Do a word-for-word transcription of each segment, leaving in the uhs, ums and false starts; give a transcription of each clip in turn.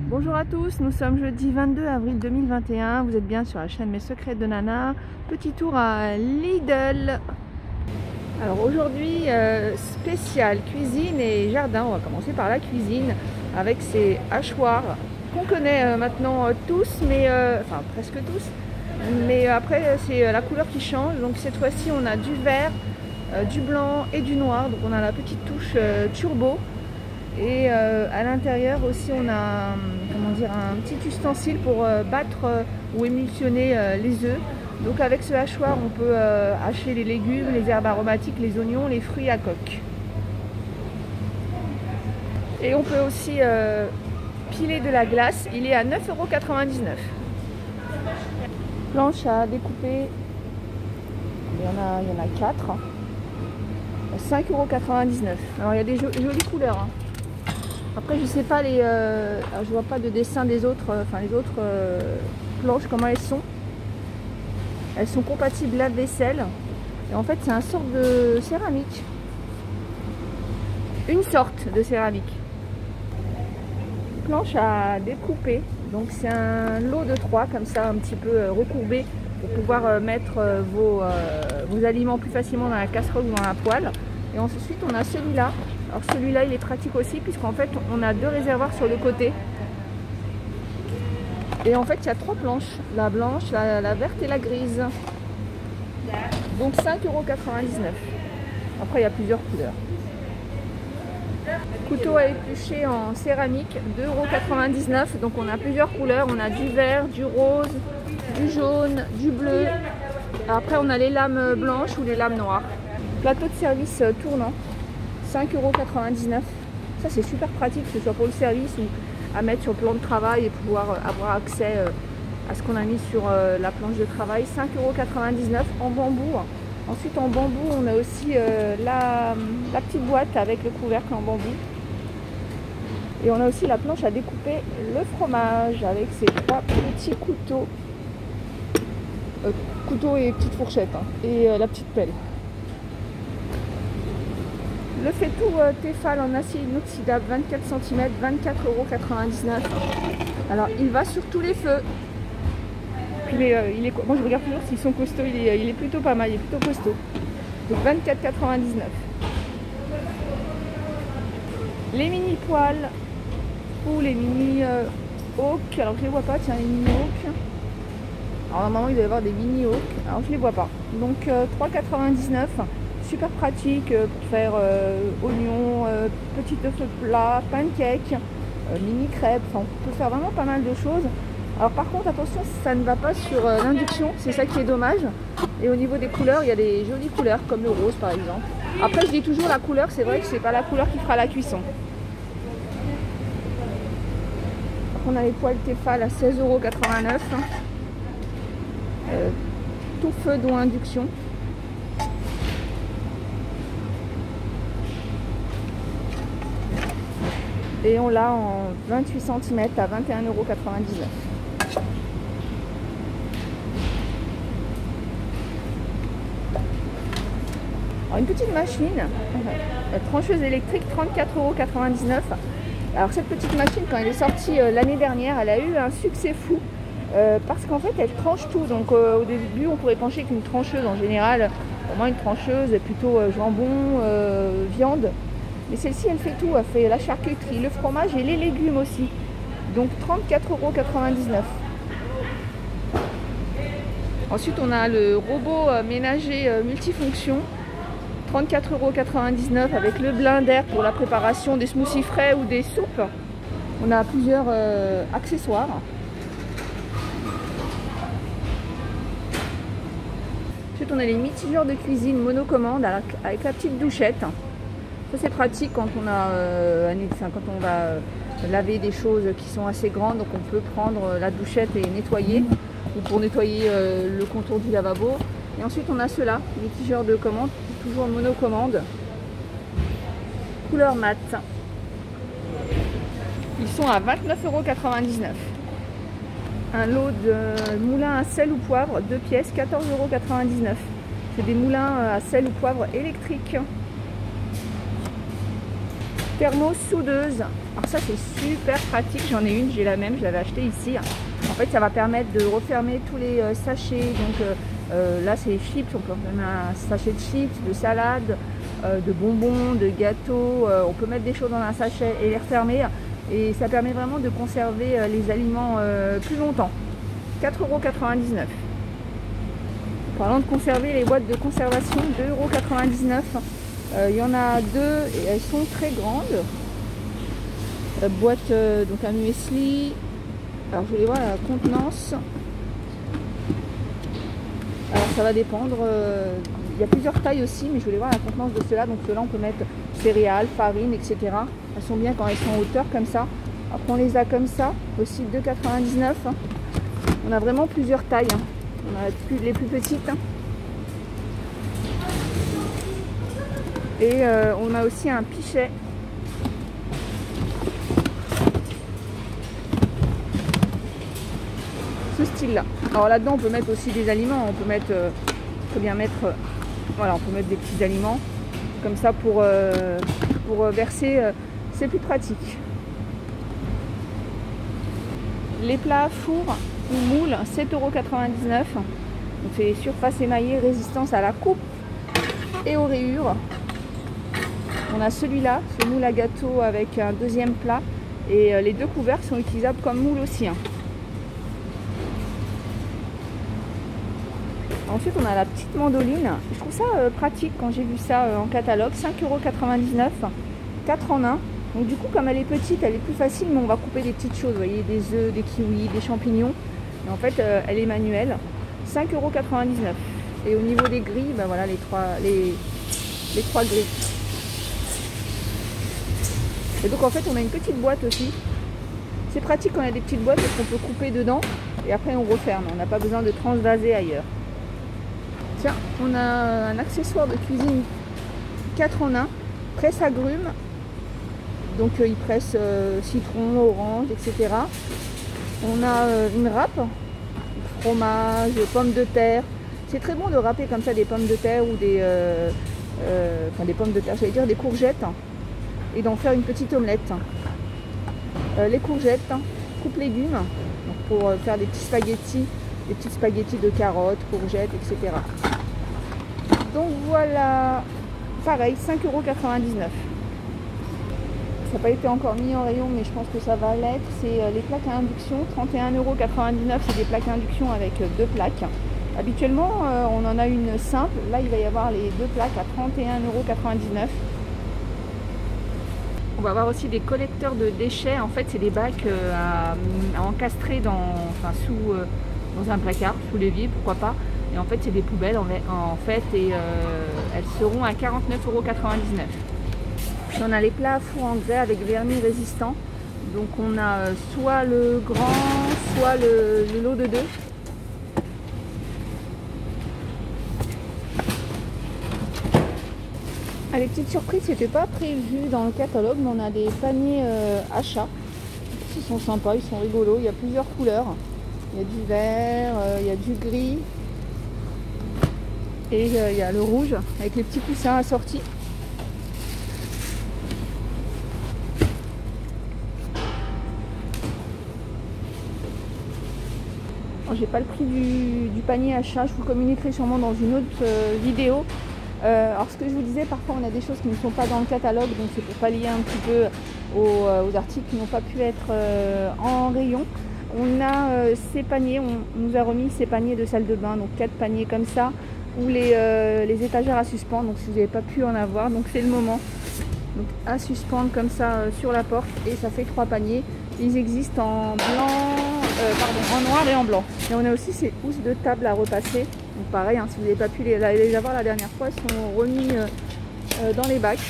Bonjour à tous, nous sommes jeudi vingt-deux avril deux mille vingt et un, vous êtes bien sur la chaîne Mes Secrets de Nana. Petit tour à Lidl. Alors aujourd'hui, euh, spécial cuisine et jardin. On va commencer par la cuisine avec ces hachoirs qu'on connaît euh, maintenant euh, tous, mais euh, enfin presque tous. Mais après c'est la couleur qui change, donc cette fois-ci on a du vert, euh, du blanc et du noir. Donc on a la petite touche euh, turbo. Et euh, à l'intérieur aussi on a comment dire, un petit ustensile pour euh, battre euh, ou émulsionner euh, les œufs. Donc avec ce hachoir on peut euh, hacher les légumes, les herbes aromatiques, les oignons, les fruits à coque. Et on peut aussi euh, piler de la glace, il est à neuf euros quatre-vingt-dix-neuf. Planche à découper, il y en a, il y en a quatre. cinq euros quatre-vingt-dix-neuf. Alors il y a des jo jolies couleurs. Hein. Après je sais pas les, euh, alors, je vois pas de dessin des autres, euh, enfin les autres euh, planches comment elles sont. Elles sont compatibles lave-vaisselle. Et en fait c'est un sorte de céramique. Une sorte de céramique. Planche à découper. Donc c'est un lot de trois comme ça un petit peu euh, recourbé pour pouvoir euh, mettre euh, vos, euh, vos aliments plus facilement dans la casserole ou dans la poêle. Et ensuite on a celui-là. Alors celui-là il est pratique aussi puisqu'en fait on a deux réservoirs sur le côté. Et en fait il y a trois planches, la blanche, la, la verte et la grise. Donc cinq euros quatre-vingt-dix-neuf. Après il y a plusieurs couleurs. Couteau à éplucher en céramique, deux euros quatre-vingt-dix-neuf. Donc on a plusieurs couleurs, on a du vert, du rose, du jaune, du bleu. Après on a les lames blanches ou les lames noires. Plateau de service tournant, cinq euros quatre-vingt-dix-neuf. Ça c'est super pratique, que ce soit pour le service ou à mettre sur le plan de travail et pouvoir avoir accès à ce qu'on a mis sur la planche de travail. cinq euros quatre-vingt-dix-neuf en bambou. Ensuite en bambou on a aussi la, la petite boîte avec le couvercle en bambou. Et on a aussi la planche à découper le fromage avec ces trois petits couteaux. Euh, couteau et petite fourchette hein, et euh, la petite pelle. Le fait-tout euh, Tefal en acier inoxydable vingt-quatre centimètres, vingt-quatre euros quatre-vingt-dix-neuf. Alors il va sur tous les feux. Puis mais, euh, il est, moi je regarde toujours s'ils sont costauds, il est, il est plutôt pas mal, il est plutôt costaud. Donc vingt-quatre quatre-vingt-dix-neuf. Les mini poêles ou les mini euh, hawk. Alors je les vois pas, tiens les mini hawk. Alors normalement il doit y avoir des mini hawk. Alors je les vois pas. Donc euh, trois euros quatre-vingt-dix-neuf. Super pratique pour faire euh, oignons, euh, petit œuf plat, pancake, euh, mini crêpes. Enfin, on peut faire vraiment pas mal de choses. Alors par contre attention, ça ne va pas sur euh, l'induction, c'est ça qui est dommage. Et au niveau des couleurs, il y a des jolies couleurs comme le rose par exemple. Après je dis toujours la couleur, c'est vrai que c'est pas la couleur qui fera la cuisson. On a les poêles Tefal à seize euros quatre-vingt-neuf. Euh, tout feu dont induction. Et on l'a en vingt-huit centimètres à vingt et un euros quatre-vingt-dix-neuf. Alors une petite machine, euh, trancheuse électrique, trente-quatre euros quatre-vingt-dix-neuf. Alors cette petite machine, quand elle est sortie euh, l'année dernière, elle a eu un succès fou. Euh, parce qu'en fait elle tranche tout. Donc euh, au début on pourrait penser qu'une trancheuse en général, pour moi une trancheuse est plutôt euh, jambon, euh, viande. Mais celle-ci elle fait tout, elle fait la charcuterie, le fromage et les légumes aussi. Donc trente-quatre euros quatre-vingt-dix-neuf. Ensuite on a le robot euh, ménager euh, multifonction. trente-quatre euros quatre-vingt-dix-neuf avec le blender pour la préparation des smoothies frais ou des soupes. On a plusieurs euh, accessoires. Ensuite on a les mitigeurs de cuisine monocommande avec la petite douchette. Ça c'est pratique quand on, a, euh, enfin, quand on va euh, laver des choses qui sont assez grandes. Donc on peut prendre la douchette et nettoyer. Ou pour nettoyer euh, le contour du lavabo. Et ensuite on a ceux-là, mitigeurs de commande, toujours monocommande. Couleur mat. Ils sont à vingt-neuf euros quatre-vingt-dix-neuf. Un lot de moulins à sel ou poivre, deux pièces, quatorze euros quatre-vingt-dix-neuf. C'est des moulins à sel ou poivre électriques. Thermos soudeuse. Alors ça c'est super pratique, j'en ai une, j'ai la même, je l'avais achetée ici. En fait ça va permettre de refermer tous les euh, sachets. Donc euh, euh, là c'est les chips, on peut refermer un sachet de chips, de salade, euh, de bonbons, de gâteaux. Euh, on peut mettre des choses dans un sachet et les refermer. Et ça permet vraiment de conserver euh, les aliments euh, plus longtemps. quatre euros quatre-vingt-dix-neuf. Parlant de conserver, les boîtes de conservation, deux euros quatre-vingt-dix-neuf. Euh, il y en a deux et elles sont très grandes. La boîte, euh, donc un muesli. Alors je voulais voir la contenance. Alors ça va dépendre. Euh, il y a plusieurs tailles aussi, mais je voulais voir la contenance de ceux-là. Donc ceux-là on peut mettre céréales, farine, et cetera. Elles sont bien quand elles sont en hauteur comme ça. Après on les a comme ça, aussi deux euros quatre-vingt-dix-neuf. On a vraiment plusieurs tailles. On a les plus petites. Et euh, on a aussi un pichet. Ce style-là. Alors là-dedans, on peut mettre aussi des aliments. On peut mettre, euh, on peut bien mettre, euh, voilà, on peut mettre des petits aliments comme ça pour euh, pour verser. Euh, c'est plus pratique. Les plats à four ou moule, sept euros quatre-vingt-dix-neuf. Donc c'est surface émaillée, résistance à la coupe et aux rayures. On a celui-là, ce moule à gâteau avec un deuxième plat. Et les deux couvercles sont utilisables comme moule aussi. Hein. Ensuite, on a la petite mandoline. Je trouve ça euh, pratique quand j'ai vu ça euh, en catalogue. cinq euros quatre-vingt-dix-neuf, quatre en un. Donc du coup, comme elle est petite, elle est plus facile, mais on va couper des petites choses. Vous voyez, des œufs, des kiwis, des champignons. Et en fait, euh, elle est manuelle. cinq euros quatre-vingt-dix-neuf. Et au niveau des grilles, ben voilà, les trois, les, les trois grilles. Et donc en fait, on a une petite boîte aussi. C'est pratique quand on a des petites boîtes parce qu'on peut couper dedans. Et après, on referme. On n'a pas besoin de transvaser ailleurs. Tiens, on a un accessoire de cuisine quatre en un. Presse agrumes. Donc euh, il presse euh, citron, orange, et cetera. On a euh, une râpe, fromage, pommes de terre. C'est très bon de râper comme ça des pommes de terre ou des, euh, euh, enfin des pommes de terre, j'allais dire des courgettes, et d'en faire une petite omelette. Euh, les courgettes, coupe légumes, donc pour euh, faire des petits spaghettis, des petits spaghettis de carottes, courgettes, et cetera. Donc voilà, pareil, cinq euros quatre-vingt-dix-neuf. Ça n'a pas été encore mis en rayon, mais je pense que ça va l'être. C'est les plaques à induction, trente et un euros quatre-vingt-dix-neuf. C'est des plaques à induction avec deux plaques. Habituellement, euh, on en a une simple. Là, il va y avoir les deux plaques à trente et un euros quatre-vingt-dix-neuf. On va avoir aussi des collecteurs de déchets. En fait, c'est des bacs euh, à, à encastrer dans, enfin, sous, euh, dans un placard, sous l'évier, pourquoi pas. Et en fait, c'est des poubelles en, en fait, et euh, elles seront à quarante-neuf euros quatre-vingt-dix-neuf. On a les plats à four en grès avec vernis résistant. Donc on a soit le grand, soit le, le lot de deux. Ah, les petites surprises, c'était pas prévu dans le catalogue, mais on a des paniers euh, achats. Ils sont sympas, ils sont rigolos. Il y a plusieurs couleurs. Il y a du vert, euh, il y a du gris. Et euh, il y a le rouge avec les petits coussins assortis. J'ai pas le prix du, du panier achat, je vous le communiquerai sûrement dans une autre euh, vidéo. Euh, alors ce que je vous disais, parfois on a des choses qui ne sont pas dans le catalogue, donc c'est pour pallier un petit peu aux, euh, aux articles qui n'ont pas pu être euh, en rayon. On a euh, ces paniers, on, on nous a remis ces paniers de salle de bain, donc quatre paniers comme ça, ou les, euh, les étagères à suspendre, donc si vous n'avez pas pu en avoir, donc c'est le moment. Donc à suspendre comme ça euh, sur la porte, et ça fait trois paniers. Ils existent en blanc, euh, pardon, en noir et en blanc. Et on a aussi ces housses de table à repasser. Donc pareil, hein, si vous n'avez pas pu les, les avoir la dernière fois, ils sont remis euh, euh, dans les bacs.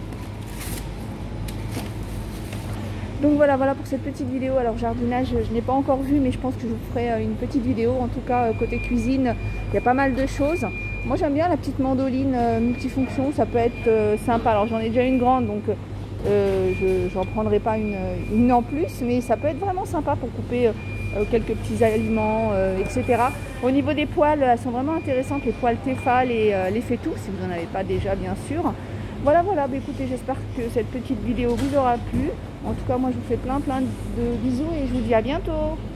Donc voilà, voilà pour cette petite vidéo. Alors jardinage, je n'ai pas encore vu, mais je pense que je vous ferai une petite vidéo. En tout cas, côté cuisine, il y a pas mal de choses. Moi j'aime bien la petite mandoline euh, multifonction, ça peut être euh, sympa. Alors j'en ai déjà une grande, donc euh, je n'en prendrai pas une, une en plus, mais ça peut être vraiment sympa pour couper euh, quelques petits aliments, euh, et cetera. Au niveau des poêles, elles sont vraiment intéressantes, les poêles Tefal et euh, les Fétou, si vous n'en avez pas déjà bien sûr. Voilà, voilà, bah, écoutez, j'espère que cette petite vidéo vous aura plu. En tout cas, moi, je vous fais plein, plein de bisous et je vous dis à bientôt.